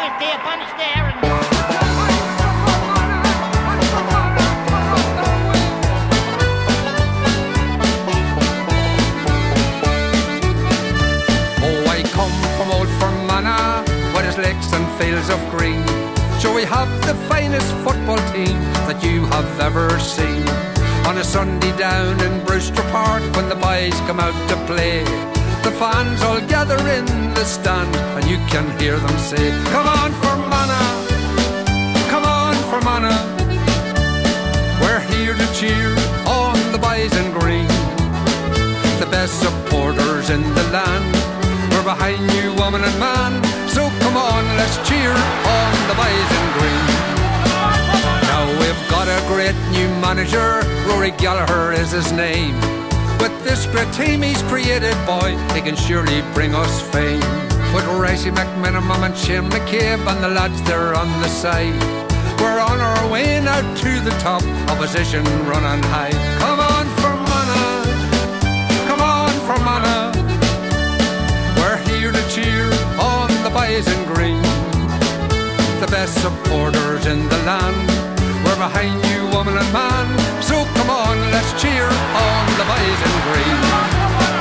boys there, bunch there, and... Oh, I come from old Fermanagh, with its lakes and fields of green. So we have the finest football team that you have ever seen. On a Sunday down in Brewster Park, when the boys come out to play, the fans all gather in the stand, and you can hear them say, come on Fermanagh, come on Fermanagh. We're here to cheer on the boys in green, the best supporters in the land. We're behind you, woman and man, so come on, let's cheer on the boys in green. Now we've got a great new manager, Rory Gallagher is his name. With this great team he's created, boy, he can surely bring us fame. With Ricey McMinimum and Shane McCabe and the lads there on the side, we're on our way now to the top, opposition running high. Come on Fermanagh, come on Fermanagh. We're here to cheer on the boys in green, the best supporters in the land. We're behind you, woman and man, so come on, let's cheer on the boys in green.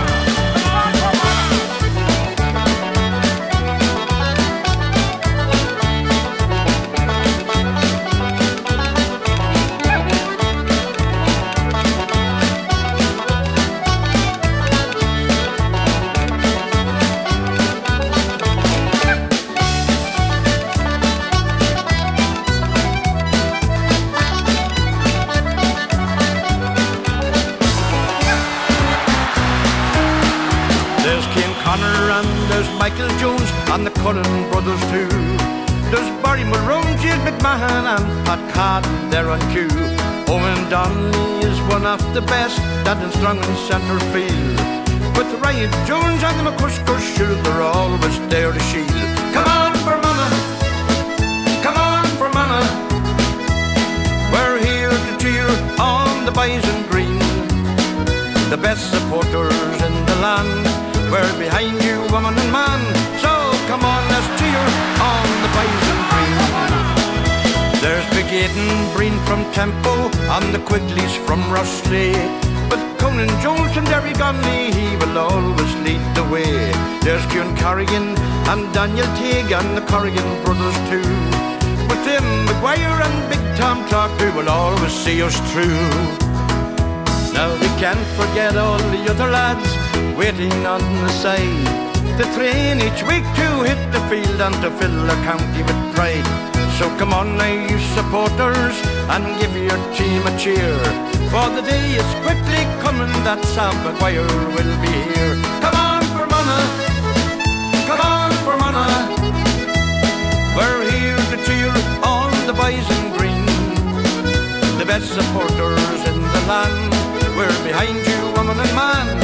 Michael Jones and the Cullen brothers too. There's Barry Mulroney, Jill McMahon and Pat Cadden there on cue. Owen Donnelly is one of the best, standing strong in centre field. With Ryan Jones and the McCuskers, sure they're always there to shield. Come on Fermanagh, come on Fermanagh. We're here to cheer on the boys in green, the best supporters in the land. We're behind you, woman and man, so come on, let's cheer on the boys in green. There's Big Aidan Breen from Tempo and the Quigleys from Rosslea. With Conan Jones from Derry Gonley, he will always lead the way. There's Cian Corrigan and Daniel Teague and the Corrigan brothers too. With Tim Maguire and Big Tom Clark, who will always see us through. Now we can't forget all the other lads waiting on the side. They train each week to hit the field and to fill their county with pride. So come on now you supporters and give your team a cheer, for the day is quickly coming that Sam Maguire will be here. Come on Fermanagh, come on Fermanagh. We're here to cheer on the boys in green, the best supporters in the land. We're behind you, woman and man,